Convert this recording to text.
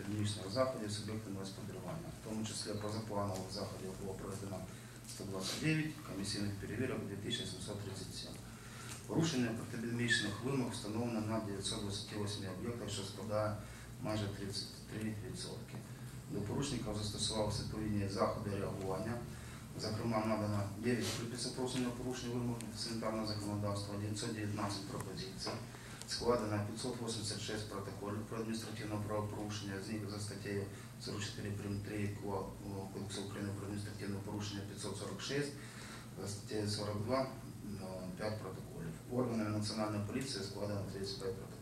епідемічних заходів суб'єктами господарювання. В тому числі позапланових заходів було проведено 129, комісійних перевірок 2737. Порушення протиепідемічних вимог встановлено на 928 об'єктах, що складає майже 33%. До порушників застосувалися відповідні заходи реагування. Зокрема, надано 9 приписів про порушення вимог санітарного законодавства, 919 пропозицій, складено 586 протоколів про адміністративне правопорушення, з них за статтею 44 прим. 3 Кодексу України про адміністративне порушення 546, за статтею 42 5 протоколів. Органами Національної поліції складено 35 протоколів.